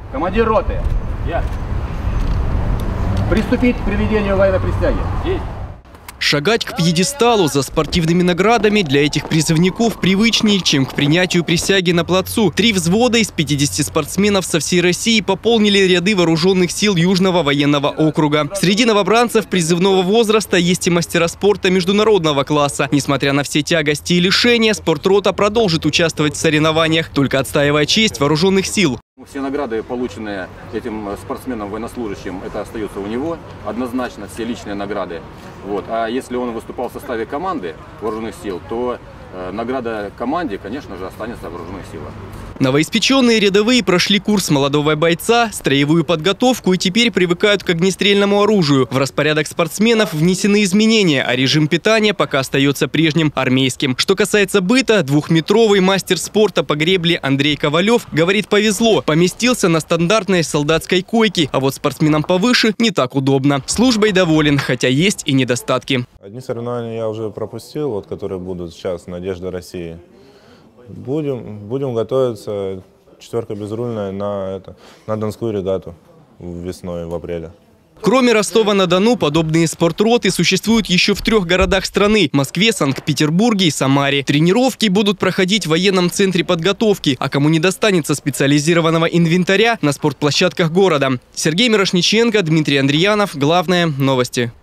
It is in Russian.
Командир роты. Я. Приступить к приведению военной присяги. Есть. Шагать к пьедесталу за спортивными наградами для этих призывников привычнее, чем к принятию присяги на плацу. 3 взвода из 50 спортсменов со всей России пополнили ряды вооруженных сил Южного военного округа. Среди новобранцев призывного возраста есть и мастера спорта международного класса. Несмотря на все тягости и лишения, спортрота продолжит участвовать в соревнованиях, только отстаивая честь вооруженных сил. Все награды, полученные этим спортсменом-военнослужащим, это остается у него. Однозначно все личные награды. Вот. А если он выступал в составе команды вооруженных сил, то награда команде, конечно же, останется в вооруженных силах. Новоиспеченные рядовые прошли курс молодого бойца, строевую подготовку и теперь привыкают к огнестрельному оружию. В распорядок спортсменов внесены изменения, а режим питания пока остается прежним, армейским. Что касается быта, 2-метровый мастер спорта по гребле Андрей Ковалев говорит, повезло. Поместился на стандартной солдатской койке, а вот спортсменам повыше не так удобно. Службой доволен, хотя есть и недостатки. Одни соревнования я уже пропустил, вот, которые будут сейчас «Надежда России». Будем готовиться, 4-ка безрульная, на Донскую регату весной, в апреле. Кроме Ростова-на-Дону, подобные спортроты существуют еще в 3 городах страны – Москве, Санкт-Петербурге и Самаре. Тренировки будут проходить в военном центре подготовки, а кому не достанется специализированного инвентаря – на спортплощадках города. Сергей Мирошниченко, Дмитрий Андреянов. Главное – новости.